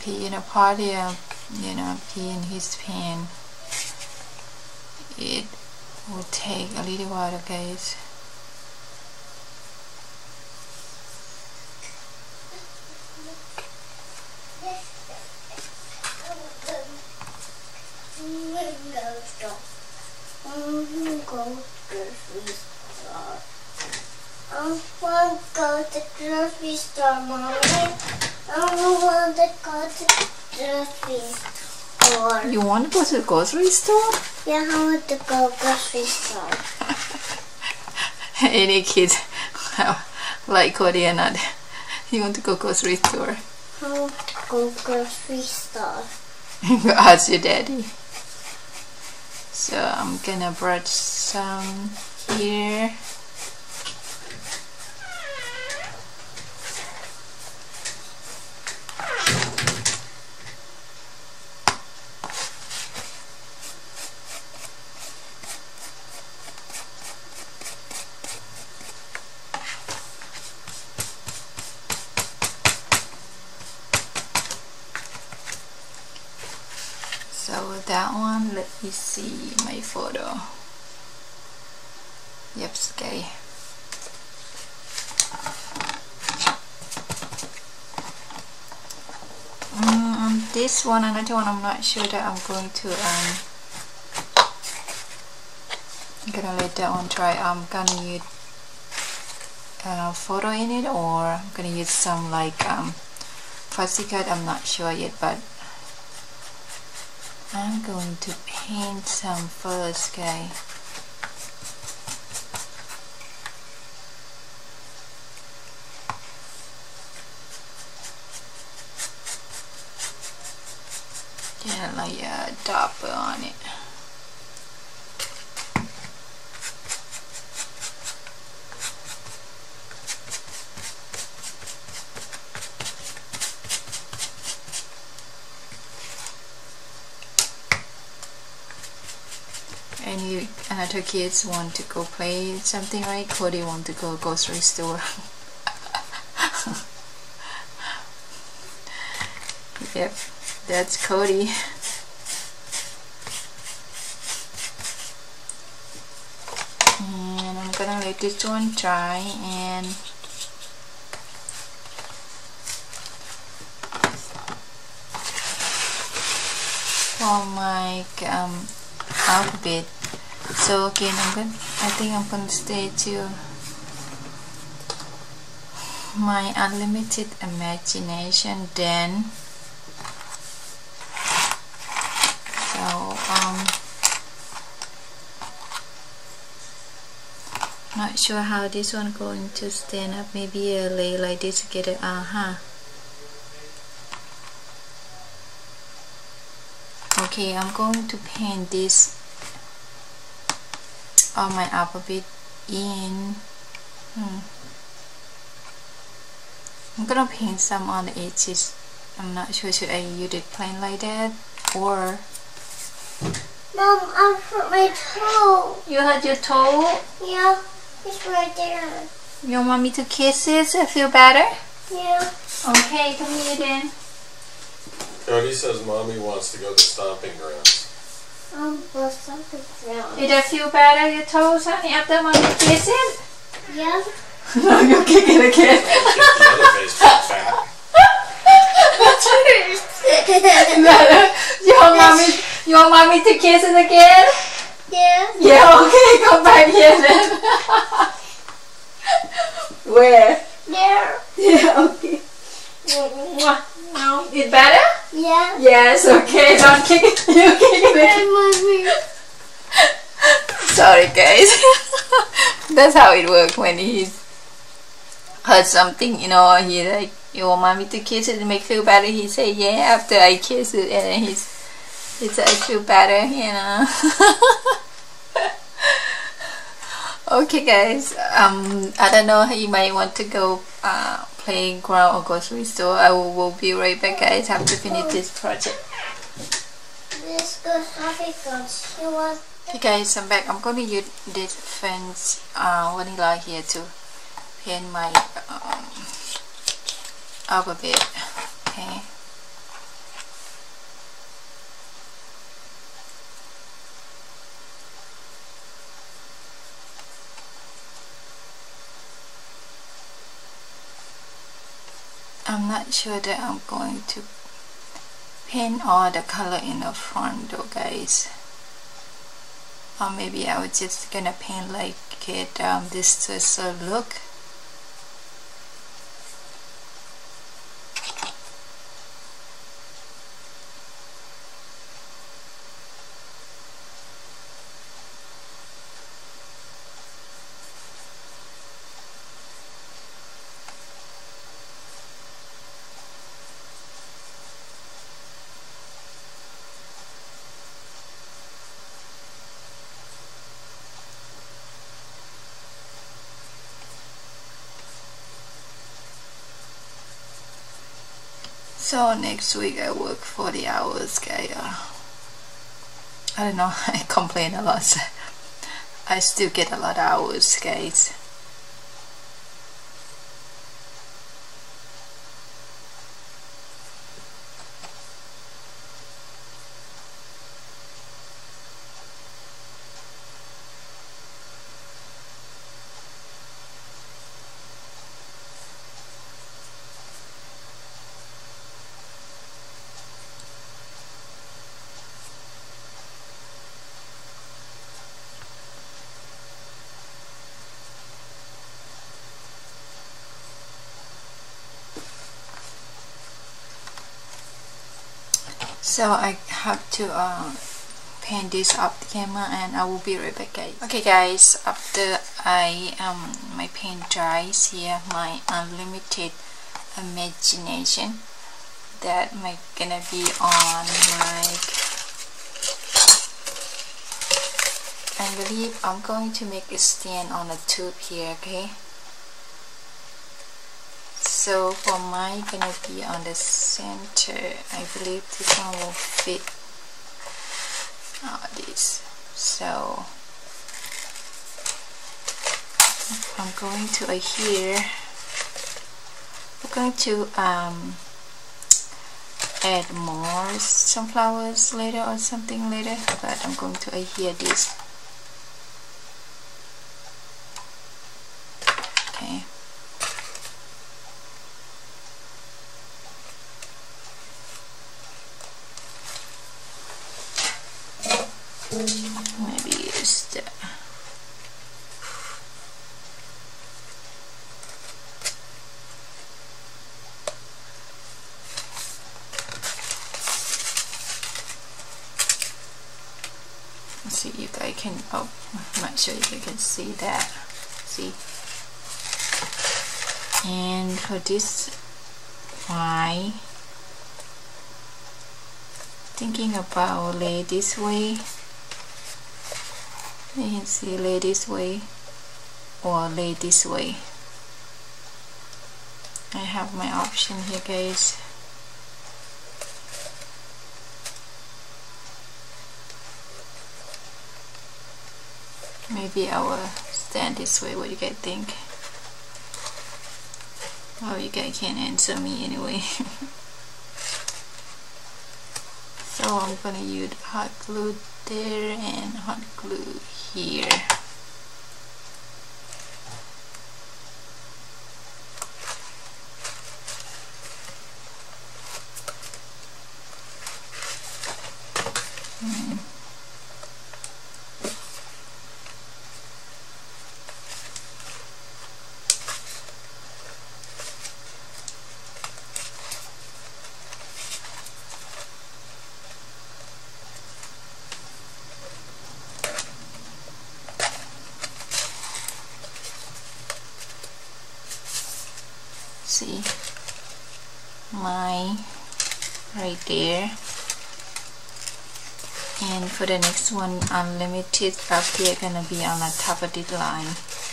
pee in a party, pee in his pen. It will take a little while, guys. I want to go to the grocery store, Mommy. I want to go to the grocery store. You want to go to the grocery store? Yeah, I want to go grocery store. Any kids like Cody or not? You want to go grocery store? I want to go grocery store. Go ask your daddy. So I'm gonna brush some here. So that one, let me see my photo. Yep, okay. This one, another one, I'm not sure that I'm going to I'm gonna let that one try. I'm gonna use photo in it, or I'm gonna use some like fussy cut. I'm not sure yet, but I'm going to paint some first, guys. Yeah, like a dapper on it. And you another kids want to go play something, right? Cody want to go grocery store. Yep, that's Cody. And I'm gonna let this one dry, and for my alphabet. So again, I think I'm gonna stay to my unlimited imagination then. So not sure how this one going to stand up. Maybe a lay like this together. Okay, I'm going to paint this on my alphabet in. I'm gonna paint some on the edges. I'm not sure, should I use it plain like that or? Mom, I hurt my toe. You hurt your toe? Yeah, it's right there. You want me to kiss it so I feel better? Yeah. Okay, come here then. Cody says Mommy wants to go to stomping grounds. But something wrong. Did I feel better, your toes, honey, after Mommy kiss it? Yeah. No, you're kicking again. The other face is fat. You want mommy to kiss it again? Yeah. Yeah, okay, come back here then. Where? There. Yeah, okay. No, it's better? Yeah. Yes, okay, don't kick it. You kick it again. Sorry guys. That's how it works when he's heard something, he like, you want mommy to kiss it to make feel better. He say yeah after I kiss it, and then he said I feel better, Okay guys, I don't know, you might want to go playground or grocery store. I will be right back, guys. Have to finish this project. This goes happy because you want. Okay guys, I'm back. I'm going to use this fence vanilla here to paint my alphabet. Okay. I'm not sure that I'm going to paint all the color in the front though, guys. Or maybe I was just gonna paint like it this tussle look. So next week I work 40 hours, guys. I don't know, I complain a lot. I still get a lot of hours, guys. So I have to paint this off the camera, and I will be right back, guys. Okay guys, after my paint dries here, my unlimited imagination that might gonna be on my, I believe I'm going to make a stand on a tube here, okay? So for mine gonna be on the center. I believe this one will fit this. So I'm going to here. We're going to add more sunflowers later or something later, but I'm going to adhere this. Okay. Maybe use the see if I can, oh, I'm not sure if you can see that. See, and for this Y, thinking about lay this way. You can see lay this way or lay this way. I have my option here, guys. Maybe I will stand this way. What do you guys think? Oh, you guys can't answer me anyway. So I'm gonna use hot glue there and hot glue here. See my right there, and for the next one, unlimited up here gonna be on the top of this line.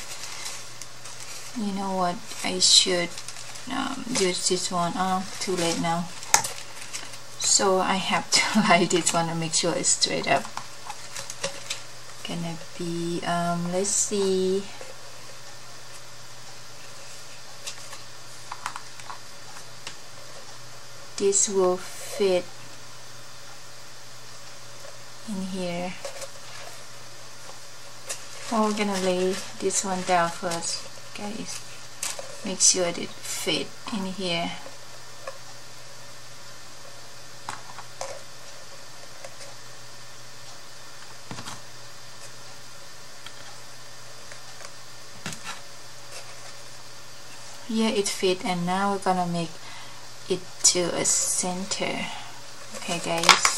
You know what, I should use this one. Too late now, so I have to light this one and make sure it's straight up. Gonna be let's see, this will fit in here. Well, we're gonna lay this one down first, guys. Make sure it fit in here. here it fit, and now we're gonna make it to a center. Okay guys,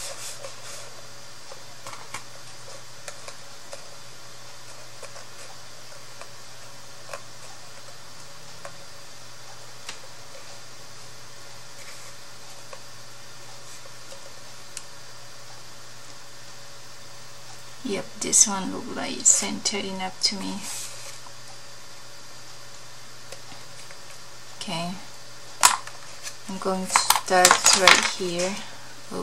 yep, this one look like it's centered enough to me. Okay, I'm going to start right here. Oh.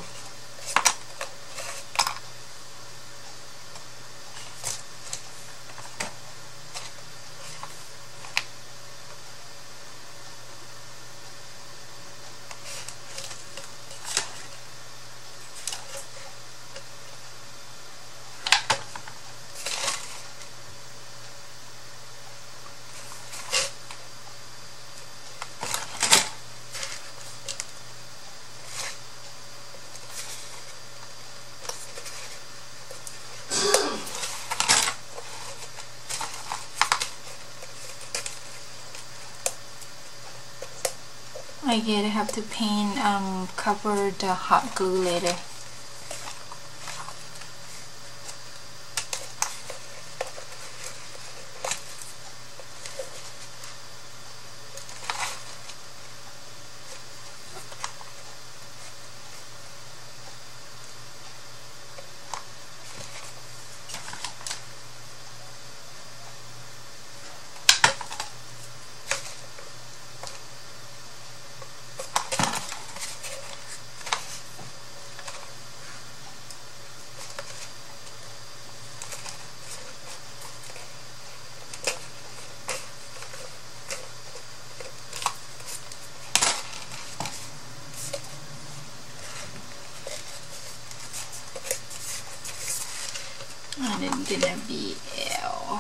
Again, I have to paint, cover the hot glue later. And it's gonna be L.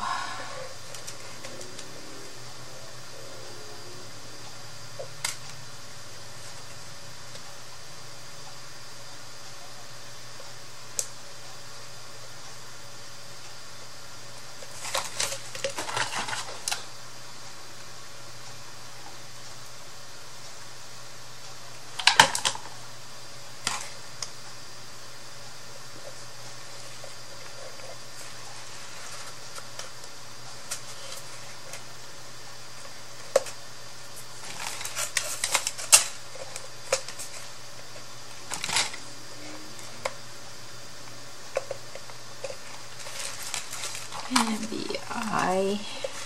And the eye.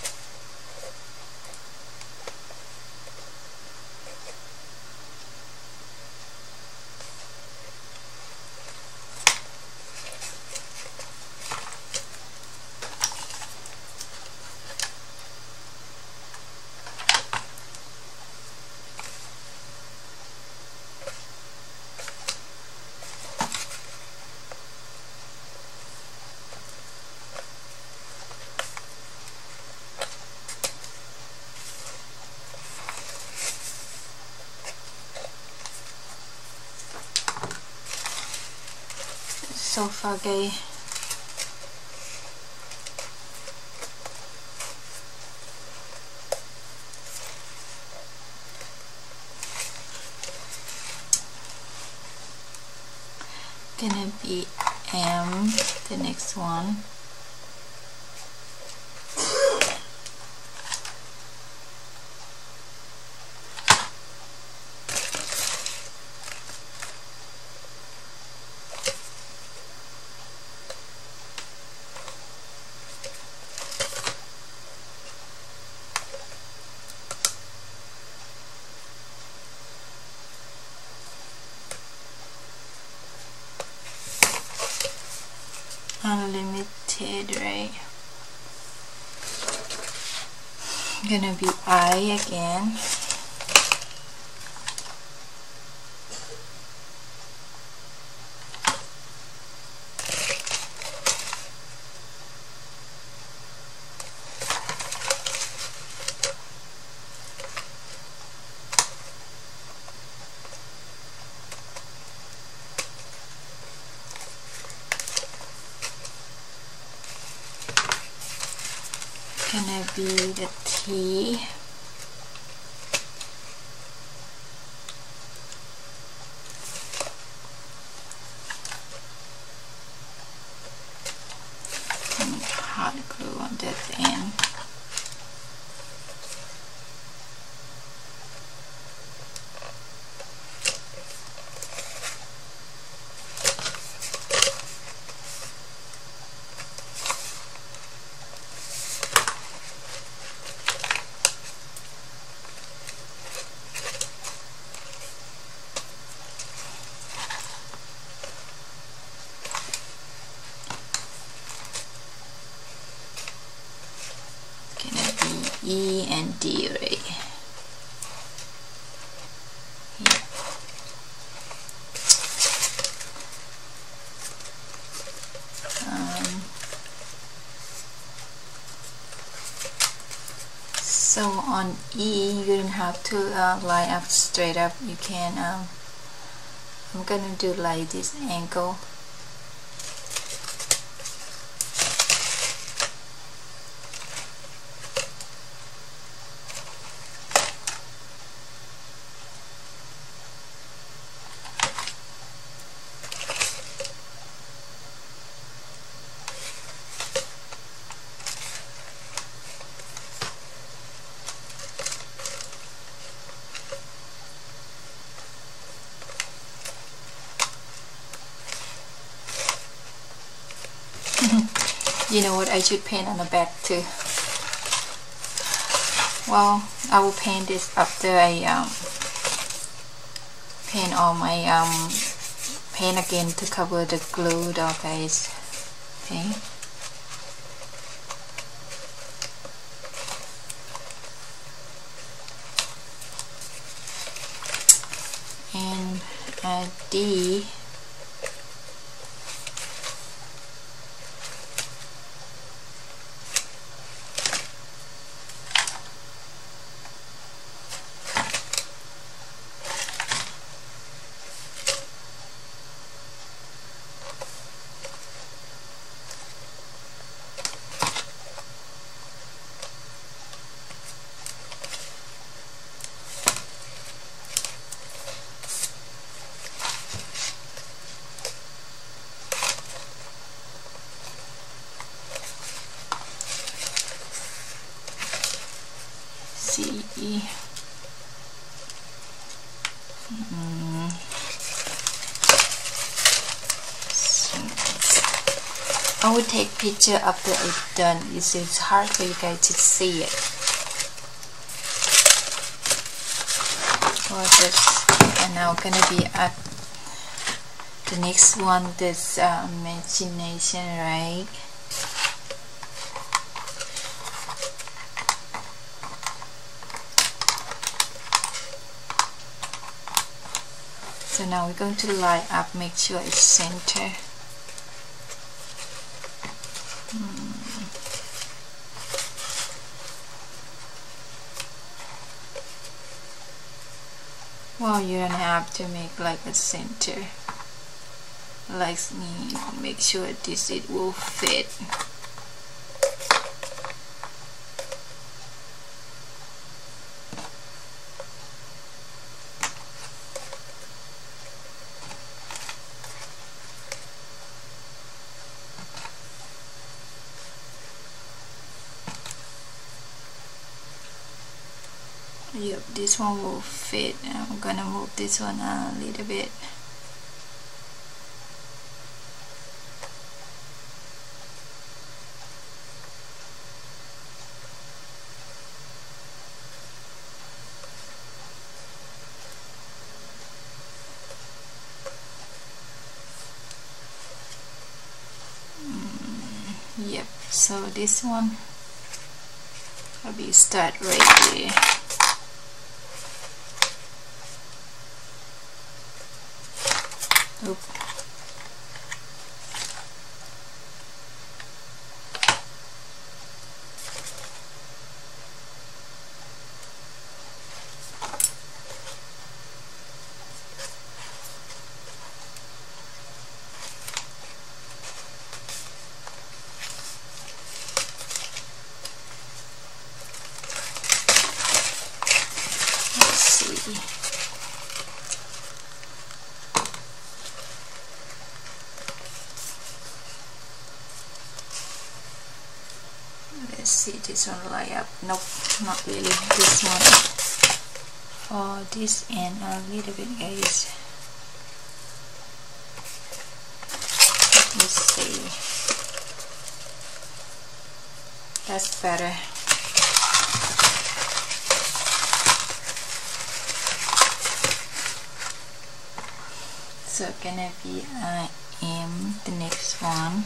So foggy. Gonna be M, the next one. Unlimited, right? Gonna be I again. Gonna be the T. glue on that end. E and D right here. So on E you don't have to line up straight up. You can I'm gonna do like this angle. You know what, I should paint on the back too. Well, I will paint this after I paint all my paint again to cover the glue though, guys. Okay. And D. C. I will take picture after it's done. It's hard for you guys to see it. And now gonna be at the next one. This imagination, right? So now we're going to line up, make sure it's center. Well, you don't have to make like a center. Like me, make sure this it will fit. Yep, this one will fit. I'm gonna move this one a little bit. Yep, so this one I'll be start right there. Oop. Let's see. see this one light up. Nope, not really. This one for this end a little bit, guys. Let me see. That's better. So gonna be M, the next one.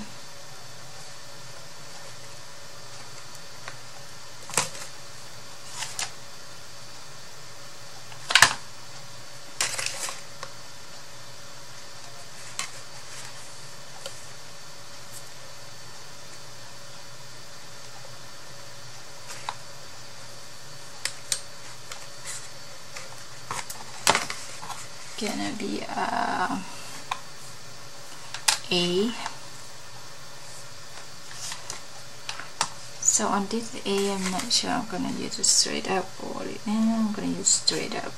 Gonna be A. So on this A, I'm not sure I'm gonna use a straight up or I'm gonna use straight up.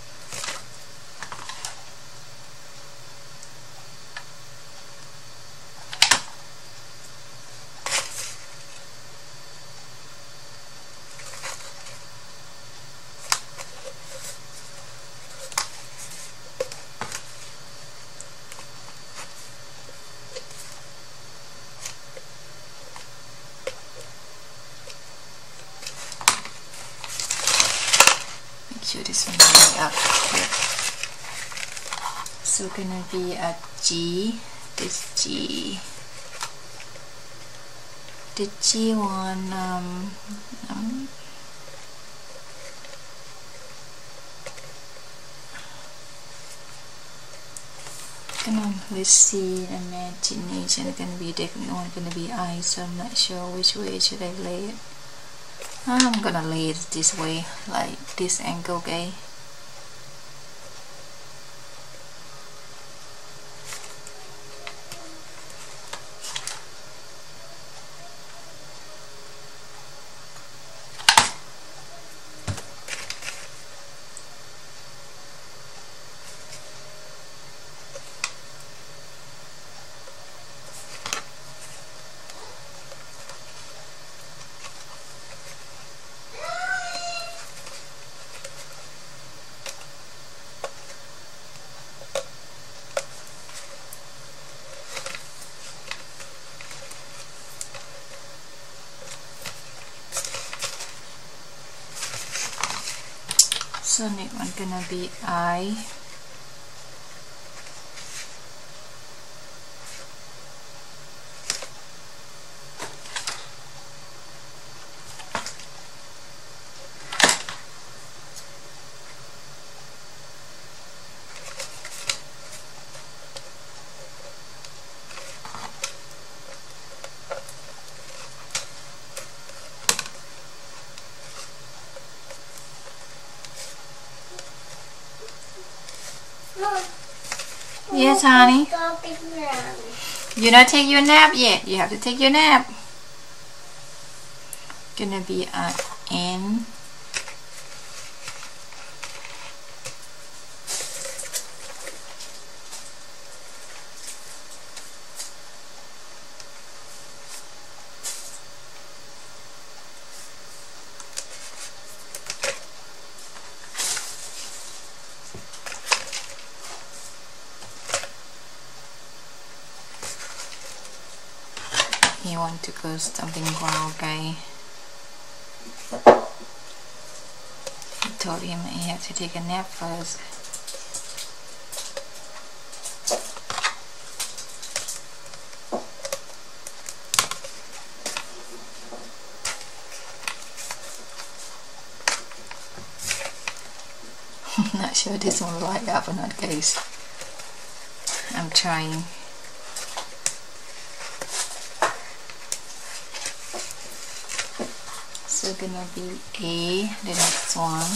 Sure this one is up here. So gonna be a G, this G, the G one. Let's see, imagination gonna be definitely one gonna be I, so I'm not sure which way should I lay it. I'm gonna lay it this way, like this angle, okay? So next one gonna be I. Yes, honey. You not take your nap yet. You have to take your nap. Gonna be a N. You want to go something wild, guy. I told him he had to take a nap first. I'm not sure this one will light up or not, guys. I'm trying. So gonna be A, the next one.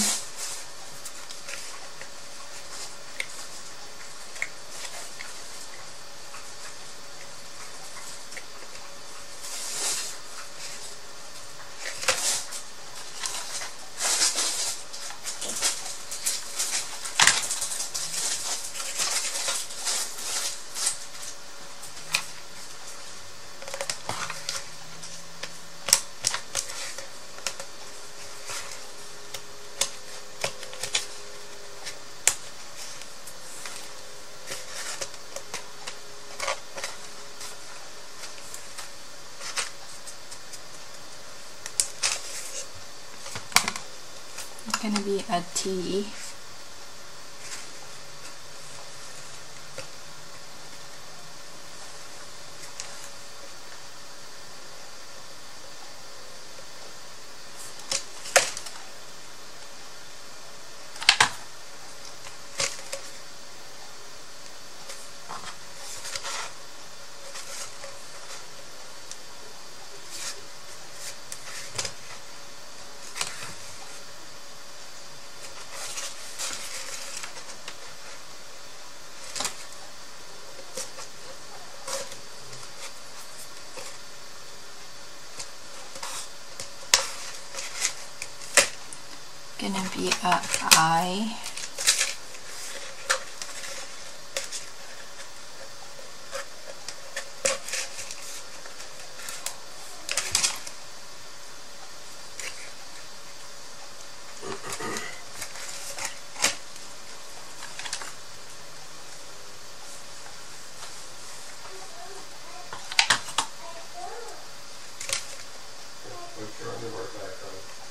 gonna be a T. Gonna be a I. Put your underwear back on.